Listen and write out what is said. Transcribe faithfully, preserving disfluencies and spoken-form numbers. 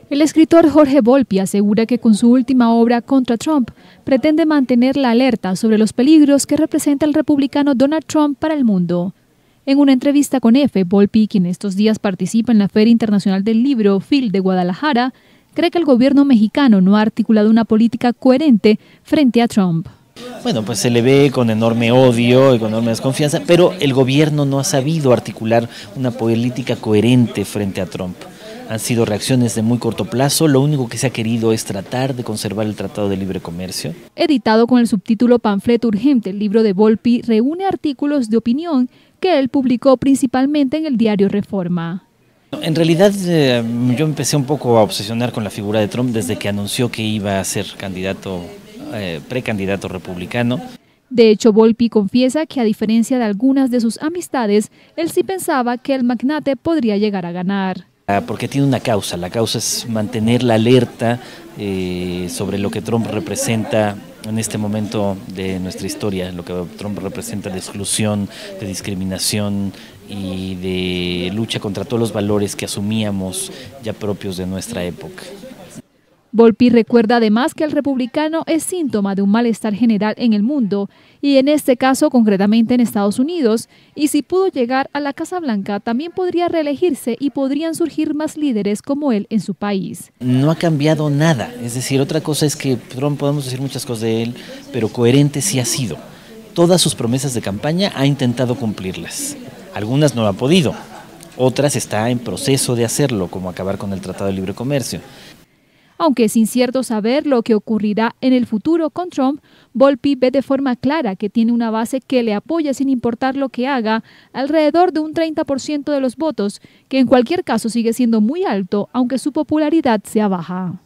El escritor Jorge Volpi asegura que con su última obra Contra Trump pretende mantener la alerta sobre los peligros que representa el republicano Donald Trump para el mundo. En una entrevista con F, Volpi, quien estos días participa en la Feria Internacional del Libro F I L de Guadalajara, cree que el gobierno mexicano no ha articulado una política coherente frente a Trump. Bueno, pues se le ve con enorme odio y con enorme desconfianza, pero el gobierno no ha sabido articular una política coherente frente a Trump. Han sido reacciones de muy corto plazo, lo único que se ha querido es tratar de conservar el Tratado de Libre Comercio. Editado con el subtítulo Panfleto Urgente, el libro de Volpi reúne artículos de opinión que él publicó principalmente en el diario Reforma. En realidad eh, yo empecé un poco a obsesionar con la figura de Trump desde que anunció que iba a ser candidato, eh, precandidato republicano. De hecho, Volpi confiesa que a diferencia de algunas de sus amistades, él sí pensaba que el magnate podría llegar a ganar. Porque tiene una causa, la causa es mantener la alerta eh, sobre lo que Trump representa en este momento de nuestra historia, lo que Trump representa de exclusión, de discriminación y de lucha contra todos los valores que asumíamos ya propios de nuestra época. Volpi recuerda además que el republicano es síntoma de un malestar general en el mundo y en este caso concretamente en Estados Unidos, y si pudo llegar a la Casa Blanca también podría reelegirse y podrían surgir más líderes como él en su país. No ha cambiado nada, es decir, otra cosa es que Trump, podemos decir muchas cosas de él, pero coherente sí ha sido. Todas sus promesas de campaña ha intentado cumplirlas, algunas no ha podido, otras está en proceso de hacerlo, como acabar con el Tratado de Libre Comercio. Aunque es incierto saber lo que ocurrirá en el futuro con Trump, Volpi ve de forma clara que tiene una base que le apoya sin importar lo que haga, alrededor de un treinta por ciento de los votos, que en cualquier caso sigue siendo muy alto, aunque su popularidad sea baja.